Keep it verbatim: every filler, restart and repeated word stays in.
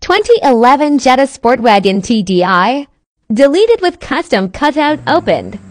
twenty eleven Jetta SportWagen T D I. Deleted with custom cutout opened.